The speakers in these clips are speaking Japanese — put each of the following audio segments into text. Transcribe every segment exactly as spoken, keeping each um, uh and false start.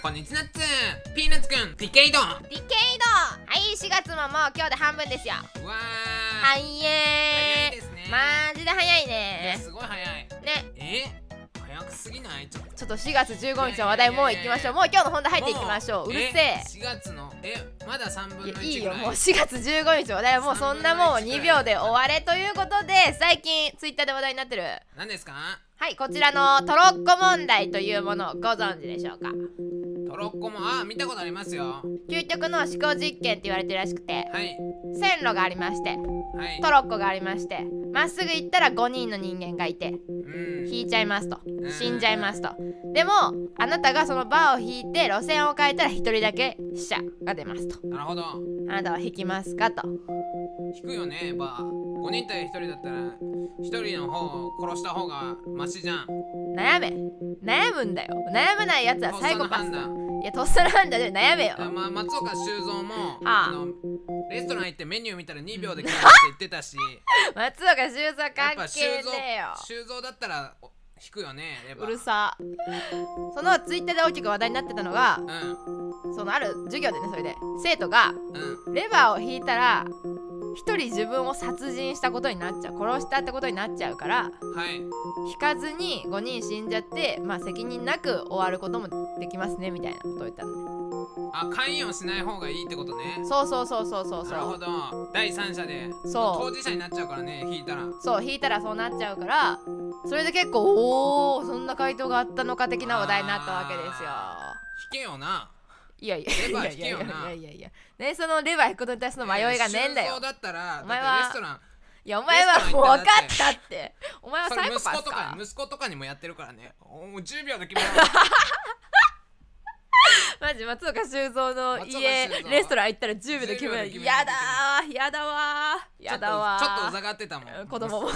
こんにちはっつー。ピーナッツくん、ディケイド。 ディケイド。はい、しがつももう今日で半分ですよ。 うわー、 早い早いですね。 マジで早いいや、 ね。 すごい早いね、 え早くすぎない？ちょっとちょっとしがつじゅうごにちの話題もう行きましょう。もう今日の本題入っていきましょう。うるせえ。 しがつのえまださんぶんのいちぐらい。 いやいいよ、もうしがつじゅうごにちの話題はもうそんなもんにびょうで終われということで、最近ツイッターで話題になってる、 何ですか？ はい、こちらのトロッコ問題というものをご存知でしょうか？ トロッコもあ見たことありますよ。 究極の思考実験って言われてるらしくて、 はい線路がありまして、 はいトロッコがありまして、まっすぐ行ったらごにんの人間がいて、 うん引いちゃいますと、死んじゃいますと。でもあなたがそのバーを引いて路線を変えたらひとりだけ死者が出ますと。 なるほど。 あなたは引きますかと。 引くよね。バーごにん対ひとりだったらひとりの方を殺した方がマシじゃん。 悩め、悩むんだよ。悩まないやつはサイコパスだ。 とっさの判いや、とっさの判断で悩めよ。 あ、まあ、松岡修造も、 はああのレストラン行ってメニュー見たらにびょうで来たって言ってたし松岡修造やっ関ぱ修造係ねえよ。 修造だったらお引くよね。レバーうるさ。そのツイッターで大きく話題になってたのが、 うんそのある授業でね、それで生徒がうんレバーを引いたら一人自分を殺人したことになっちゃう、殺したってことになっちゃうから、 はい引かずにごにん死んじゃって、まあ責任なく終わることもできますねみたいなことを言ったのね。 あ、関与しない方がいいってことね。 そうそうそうそうそうそうなるほど。第三者でそう当事者になっちゃうからね、引いたら。 そう、引いたらそうなっちゃうから、それで結構おお、そんな回答があったのか的な話題になったわけですよ。 引けよな。 いやいやレバーいやいやいや引けよないやいやいやね、そのレバー引くことに対しての迷いがねえんだよ。 修造だったらお前はだってレストランいや、お前はもう分かったって。お前はそれサイコ息子とかパスかに息子とかにもやってるからね。もうじゅうびょうで決めろ。 マジ松岡修造の松岡家修造レストラン行ったらじゅうびょうで決める。 じゅうびょうで決めるやだーやだわーやだわー。 ちょっとちょっとうざがってたもん子供も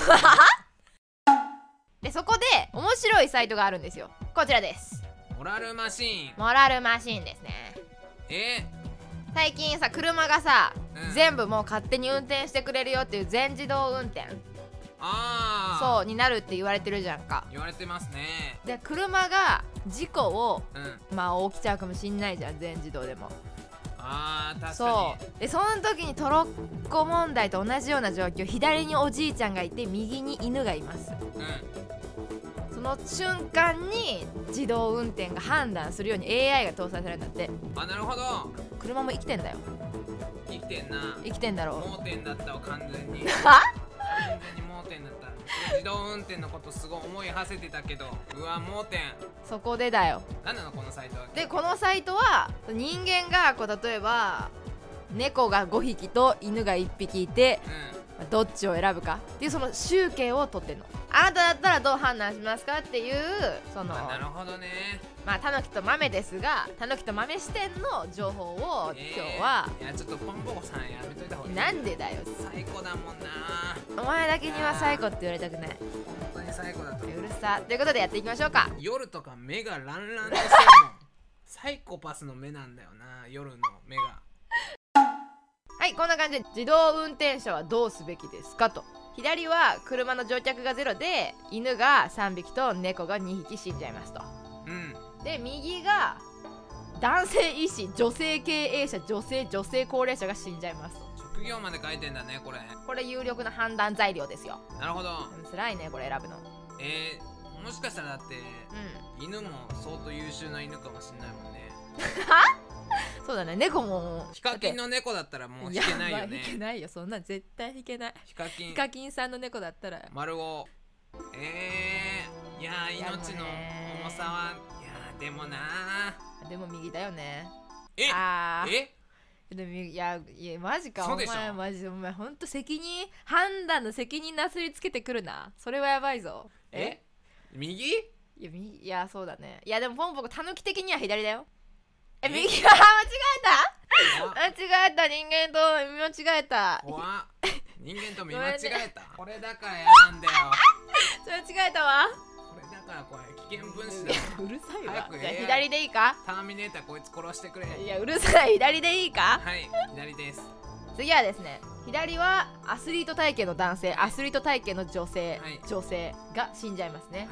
で、そこで面白いサイトがあるんですよ。こちらです。 モラルマシーン。 モラルマシーンですね。 え最近さ、車がさ、 うん全部もう勝手に運転してくれるよっていう全自動運転ああそうになるって言われてるじゃんか。 言われてますね。 で、車が事故をうんまあ起きちゃうかもしんないじゃん、全自動でも。 あー確かそうで、その時にトロッコ問題と同じような状況、左におじいちゃんがいて右に犬がいます。 にうんその瞬間に自動運転が判断するように エーアイ が搭載されるんだって。 あ、なるほど。 車も生きてんだよ。 生きてんな。 生きてんだろ盲点だったわ、完全に。 う。 完全に盲点だった。自動運転のことすごい思い馳せてたけど、うわ、盲点。 そこでだよ。 何なのこのサイトは。 で、このサイトは人間がこう例えば猫がごひきと犬がいっぴきいてうどっちを選ぶかっていうその集計を取ってんの。あなただったらどう判断しますかっていうそのん。あ、なるほどね。 まあたぬきと豆ですが、たぬきと豆視点の情報をえー今日は、 いや、ちょっとポンポコさんやめといた方がいい。 なんでだよ、 最高だもんな。 お前だけには最高って言われたくない。 本当に最高だとうるさということでやっていきましょうか。 夜とか目がランランとしてるもん。サイコパスの目なんだよな、夜の目が。 はい、こんな感じで自動運転車はどうすべきですかと。左は車の乗客がゼロで犬がさんびきと猫がにひき死んじゃいますと。 うんで、右が男性医師、女性経営者、女性女性高齢者が死んじゃいますと。 職業まで書いてんだね、これ。 これ有力な判断材料ですよ。 なるほど。 うん、辛いねこれ選ぶの。 えー、もしかしたらだってうん、 犬も相当優秀な犬かもしんないもんね。 そうだね、猫もヒカキンの猫だったらもう引けないよね。 引けないよ、そんなん絶対引けない。 ヒカキンヒカキンさんの猫だったら丸ご。えー、いやー、 いや命のでもね重さはいやーでもなーでも右だよね。 えあーえでもいやいやマジか。おそうでしょ前マジお前ほんと責任判断の責任なすりつけてくるな。それはやばいぞ。 え右いや右いやそうだね。いやでもポンポコたぬき的には左だよ。ええ右は間違え怖った間違えた。人間と見間違えた。 怖っ人間と見間違えた。これだから嫌なんだよ。 間違えたわ。 これだからこれ危険分子だよ。 うるさいわ。 早くじゃあエーアイ左でいいか。 ターミネーターこいつ殺してくれ。 いやうるさい。左でいいか。 はい、左です。 次はですね、左はアスリート体型の男性、アスリート体型の女性、 はい女性が死んじゃいますね。 はい。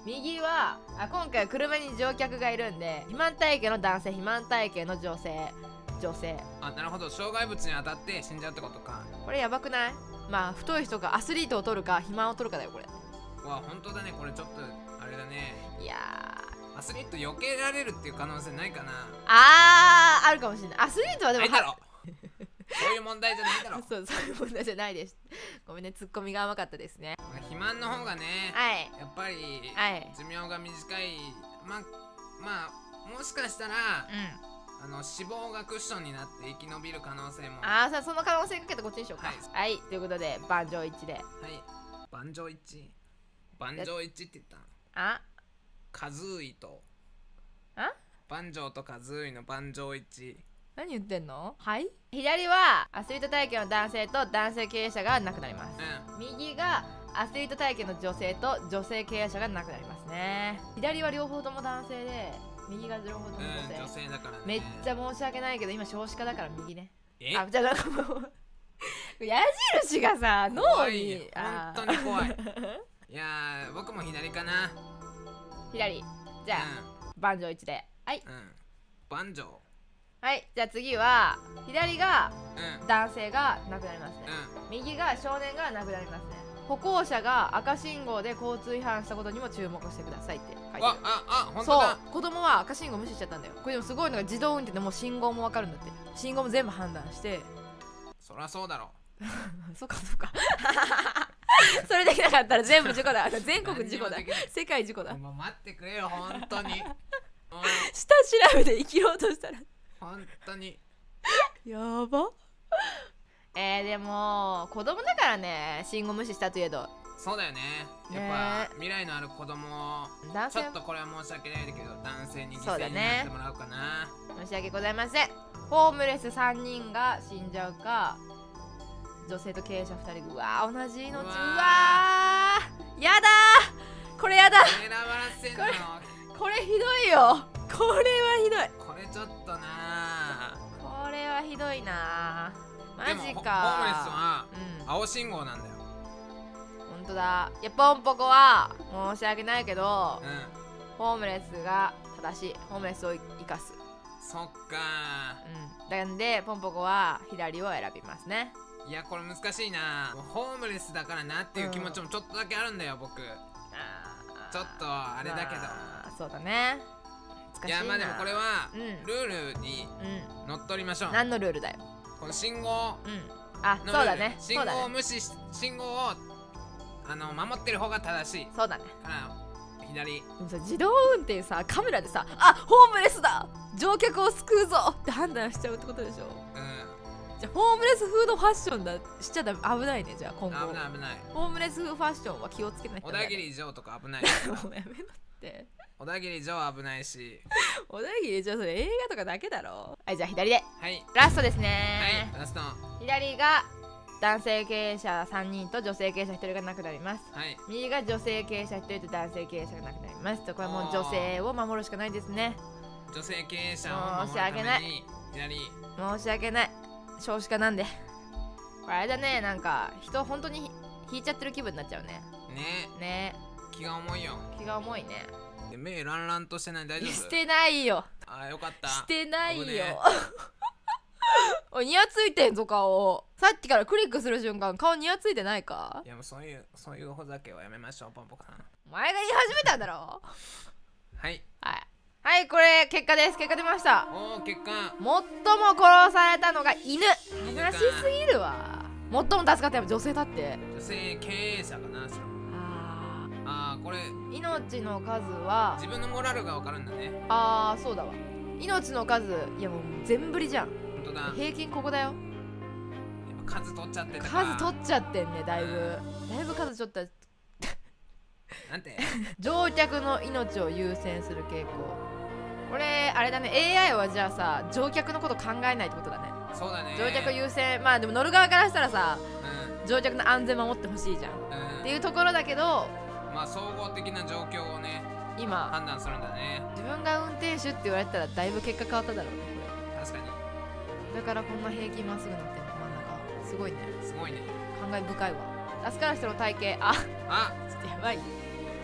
右はあ今回は車に乗客がいるんで、肥満体型の男性、肥満体型の女性、女性。 あ、なるほど。障害物に当たって死んじゃうってことか。 これやばくない？まあ太い人かアスリートを取るか肥満を取るかだよこれ。 うわ、本当だね。これちょっとあれだね。 いやアスリート避けられるっていう可能性ないかな。 あーあるかもしれない。アスリートはでもないだろそういう問題じゃないだろそうそういう問題じゃないです。ごめんね、ツッコミが甘かったですね。 肥満の方がね、 はいやっぱりはい寿命が短い。まあまあもしかしたらうんあの脂肪がクッションになって生き延びる可能性も。 ああさその可能性かけてこっちにしようか。 はい、 はい、ということで万丈一致で。 はい、万丈一致万丈一致って言ったの。 あカズーイとあ万丈とカズーイの万丈一致。 何言ってんの？はい。左はアスリート体型の男性と男性経営者が亡くなります。 うん、 右がアスリート体型の女性と女性経営者が亡くなりますね。左は両方とも男性で、右が両方とも女性。 うん、女性だからね。 めっちゃ申し訳ないけど今少子化だから右ね。 えあ、じゃあなんかもう矢印がさ脳怖いに。あー本当に怖いいやー僕も左かな。 左。じゃあ、万丈一致で。はいうん、うん、万丈。 はい。じゃあ次は左がうん男性が亡くなりますね。 う右が少年が亡くなりますね。歩行者が赤信号で交通違反したことにも注目してくださいって書いてん。ある。 ああ本当そだ。 う、子供は赤信号無視しちゃったんだよ。これでもすごいのが自動運転でもう信号もわかるんだって。信号も全部判断してそりゃそうだろそっかそっかそれできなかったら全部事故だ。全国事故だ何にもできない。 世界事故だ。 もう待ってくれよ本当にもう下調べで生きようとしたら本当にやば。えー、でも子供だからね、信号無視したといえど。 そうだよね。やっぱ未来のある子供を男性ちょっとこれは申し訳ないんだけど男性に犠牲にそうだねなってもらおうかな。 申し訳ございません。ホームレスさんにんが死んじゃうか、女性と経営者ふたり。うわー同じ命。うわうわーやだーこれやだ。 選ばらせんのこれひどいよ。これはひどい。 これちょっとな。 これはひどいな。マでもホホームレスジか。 はうん青信号なんだよ。 ほんとだ。いやポンポコは申し訳ないけど、 うん、 ホームレスが正しい。ホームレスを生かす。 そっか。 うんなんでポンポコは左を選びますね。 いやこれ難しいな。ホームレスだからなっていう気持ちもちょっとだけあるんだよ僕。 あーちょっとあれだけど、 まあそうだね。難しいな。 いやまあでもこれはうんルールにうんのっとりましょう。 何のルールだよ。 この信号うんあのルールそうだね信そうだね号を無視し信号をあの守ってる方が正しいそうだね。 から左。 でもさ自動運転さカメラでさあホームレスだ乗客を救うぞって判断しちゃうってことでしょ。 うん、 じゃあホームレス風のファッションだしちゃダメ。危ないね。じゃあ今後危ない危ない。 ホームレス風ファッションは気をつけないと小ダメだね。 田切城とか危ないもうやめろって小田切城は危ないし。 小田切じゃあそれ映画とかだけだろ。はいじゃあ左ではいラストですはね。 いラスト。は左が男性経営者さんにんと女性経営者ひとりが亡くなります。 い右が女性経営者ひとりと男性経営者が亡くなります。とこれはもう女性を守るしかないですね。 女性経営者を守るた申し訳ないめに左。 申し訳ない。少子化なんで。これあれだね、なんか人本当に引いちゃってる気分になっちゃうね。 ねね気が重いよ。 気が重いね。 で目ランランとしてない？大丈夫？ してないよ。 あーよかったしてないよ危ねえ。 おい、ニヤついてんぞ顔。さっきからクリックする瞬間顔ニヤついてないか。 いやもうそういうそういうほざけはやめましょうポンポコさん。 お前が言い始めたんだろ。 はいはいはいこれ結果です。結果出ました。 おー結果最も殺されたのが犬。 犬か珍しすぎるわ。最も助かったのは女性だって。 女性経営者かなそれも。 ああーこれー命の数は自分のモラルがわかるんだね。 あーそうだわ。命の数いやもう全振りじゃん。 ほんとだ。 平均ここだよ。 やっぱ数取っちゃってたか。 数取っちゃってんね。だいぶだいぶ数取った。 なんて乗客の命を優先する傾向。これあれだね。 エーアイ はじゃあさ乗客のこと考えないってことだね。 そうだね。 乗客優先。まあでも乗る側からしたらさうん乗客の安全守ってほしいじゃんうんっていうところだけど、 まあ総合的な状況をね今判断するんだね。 自分が運転手って言われたらだいぶ結果変わっただろうね確かにこれ。だからこんな平均まっすぐなってんの真ん中。すごいね。 すごいね。 感慨深いわ。助かる人の体型ああちょっとやばい。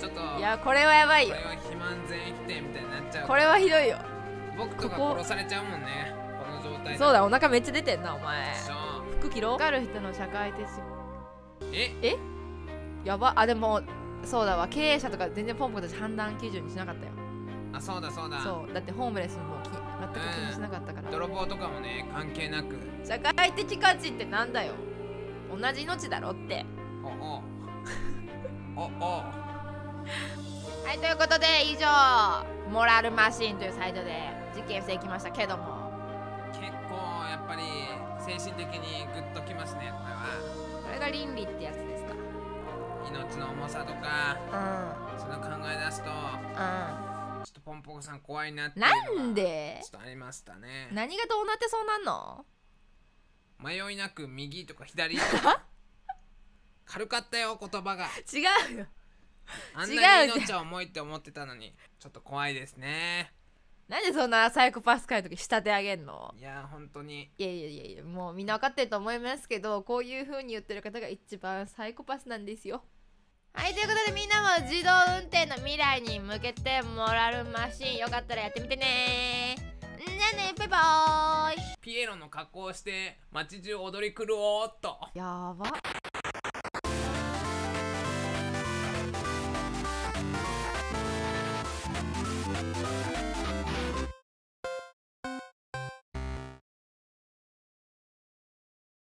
ちょっといやこれはやばいよ。 これは肥満全否定みたいになっちゃう。 これはひどいよ。 僕とかここ殺されちゃうもんね、この状態で。 そうだ、お腹めっちゃ出てんなお前。 そう服着ろ。分かる人の社会的。 ええやば。あでもそうだわ、経営者とか全然ポンポコたち判断基準にしなかったよ。 あ、そうだそうだ。 そうだってホームレスもき全く気にしなかったから、 うん、泥棒とかもね関係なく。 社会的価値ってなんだよ。同じ命だろって。 おおおおはい、ということで以上モラルマシーンというサイトで実験していきましたけども、 結構やっぱり精神的にグッときますね、これは。 これが倫理ってやつですか。 命の重さとかうんその考え出すとうん。 ちょっとポンポコさん怖いなっていうのがなんでちょっとありましたね。 何がどうなってそうなんの。 迷いなく右とか左とか軽かったよ言葉が。 違うよ。 あんなに違う命は重いって思ってたのにちょっと怖いですね。 なんでそんなサイコパス界の時仕立て上げんの。 いや本当にいやいやいやいや、もうみんな分かってると思いますけど、こういう風に言ってる方が一番サイコパスなんですよ。はい、ということでみんなも自動運転の未来に向けてモラルマシーンよかったらやってみてね。じゃあね、バイバーイ。 ピエロの格好をして街中踊り狂おうっと。 やば。